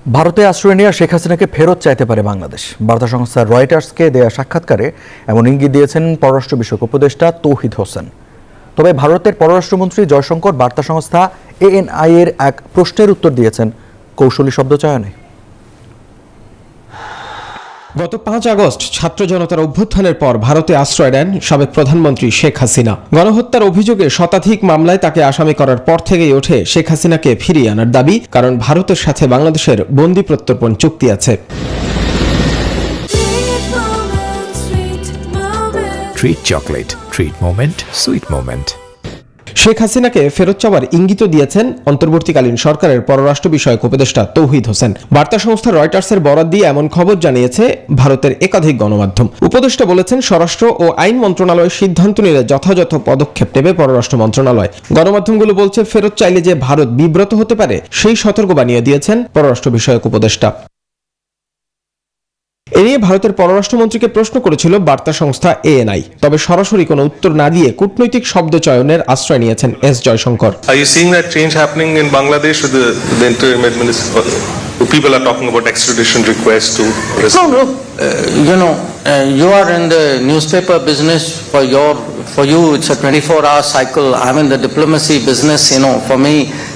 ভারতে আশ্রয় নিয়ে শেখ হাসিনাকে ফেরত চাইতে পারে বাংলাদেশ। বার্তা সংস্থা রয়টার্সকে দেয়া সাক্ষাৎকারে এমন ইঙ্গিত দিয়েছেন পররাষ্ট্র বিষয়ক উপদেষ্টা তৌহিদ হোসেন। তবে ভারতের পররাষ্ট্রমন্ত্রী জয়শঙ্কর বার্তা সংস্থা ANI এর এক প্রশ্নের উত্তর দিয়েছেন কৌশলী শব্দচয়নে। গত 5 আগস্ট ছাত্র জনতার অভ্যুত্থানের পর ভারতে আশ্রয় নেন সাবেক প্রধানমন্ত্রী শেখ হাসিনা। গণহত্যার অভিযোগে শতাধিক মামলায় তাকে আসামি করার পর থেকেই ওঠে শেখ হাসিনাকে ফিরিয়ে আনার দাবি, কারণ ভারতের সাথে বাংলাদেশের বন্দি প্রত্যর্পণ চুক্তি আছে। Treat chocolate, treat moment, sweet moment. Sheikh হাসিনাকে ফেরত চাওয়ার ইঙ্গিত দিয়েছেন অন্তর্বর্তীকালীন সরকারের পররাষ্ট্র বিষয়ক উপদেষ্টা তৌহিদ হোসেন। বার্তা সংস্থা রয়টার্সের বরাত দিয়ে এমন খবর জানিয়েছে ভারতের একাধিক গণমাধ্যম। উপদেষ্টা বলেছেন, স্বরাষ্ট্র ও আইন মন্ত্রণালয় সিদ্ধান্ত নিলে যথাযথ পদক্ষেপ নেবে পররাষ্ট্র মন্ত্রণালয়। গণমাধ্যমগুলো বলছে, ফেরত চাইলে যে ভারত বিব্রত হতে পারে সেই সতর্কবাণী দিয়েছেন পররাষ্ট্র বিষয়ক উপদেষ্টা। এ নিয়ে ভারতের পররাষ্ট্রমন্ত্রীকে প্রশ্ন করেছিল বার্তা সংস্থা ANI, তবে সরাসরি কোনো উত্তর না দিয়ে কূটনৈতিক শব্দচয়নের আশ্রয় নিয়েছেন S Jaishankar. Are you seeing that change happening in Bangladesh with the interim administration? People are talking about extradition requests to. No, look, you are in the newspaper business. For you, it's a 24-hour cycle. I'm in the diplomacy business. For me.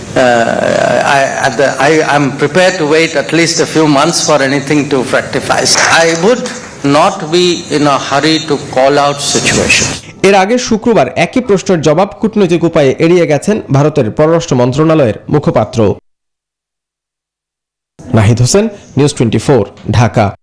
I'm prepared to wait at least a few months for anything to fructify. I would not be in a hurry to call out situations. এর আগে শুক্রবার একই প্রশ্নের জবাব কূটনৈতিক উপায়ে এড়িয়ে গেছেন ভারতের পররাষ্ট্র মন্ত্রণালয়ের মুখপাত্র। নাহিদ হোসেন, নিউজ 24, ঢাকা।